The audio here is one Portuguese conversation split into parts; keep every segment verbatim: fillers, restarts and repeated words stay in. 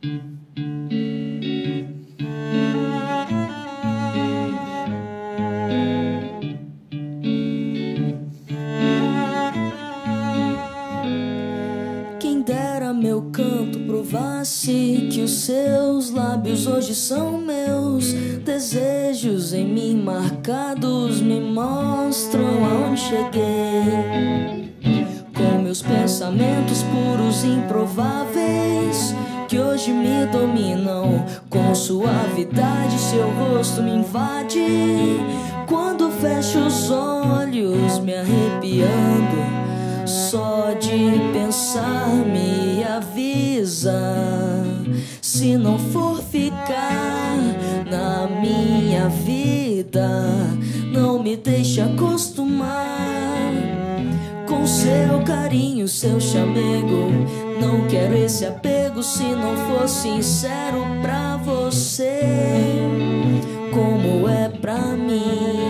Quem dera meu canto provasse que os seus lábios hoje são meus. Desejos em mim marcados me mostram aonde cheguei. Com meus pensamentos puros e improváveis que hoje me dominam, com suavidade seu rosto me invade. Quando fecho os olhos me arrepiando, só de pensar me avisa. Se não for ficar na minha vida, não me deixe acostumar com seu carinho, seu chamego. Não quero esse apego se não for sincero pra você, como é pra mim.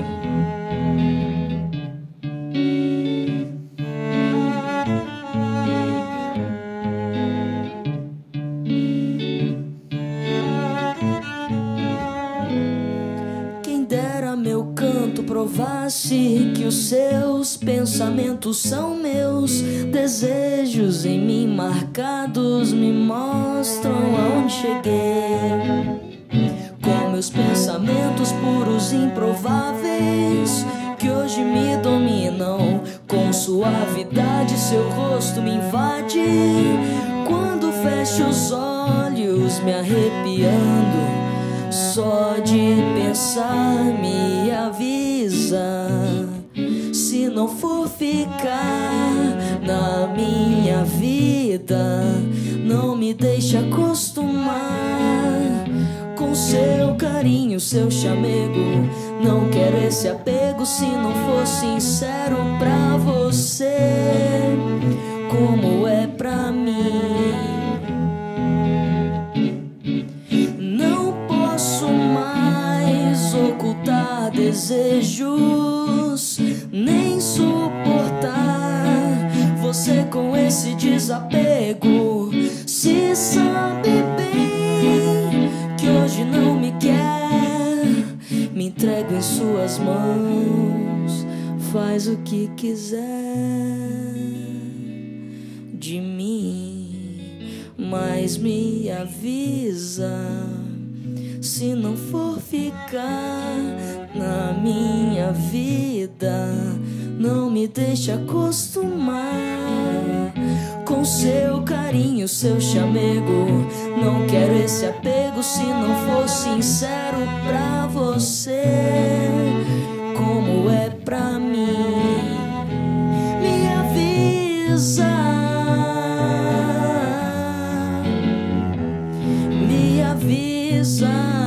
Meu canto provasse que os seus pensamentos são meus. Desejos em mim marcados me mostram aonde cheguei. Com meus pensamentos puros e improváveis que hoje me dominam, com suavidade seu rosto me invade. Quando fecho os olhos me arrepiando, só de pensar me avisa. Se não for ficar na minha vida, não me deixe acostumar com seu carinho, seu chamego. Não quero esse apego se não for sincero pra você, como é pra mim. Ocultar desejos, nem suportar você com esse desapego. Se sabe bem que hoje não me quer, me entrego em suas mãos, faz o que quiser de mim, mas me avisa. Se não for ficar na minha vida, não me deixe acostumar com seu carinho, seu chamego. Não quero esse apego se não for sincero pra você, como é pra mim. Me avisa, me avisa.